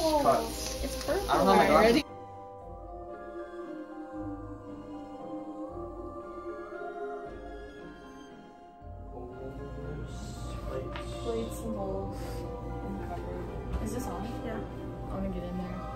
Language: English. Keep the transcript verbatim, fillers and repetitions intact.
purple. Cut. It's purple. I don't have my Alright, glasses. ready? Plates and bowls and cupboard. Is this on? Yeah. I wanna get in there.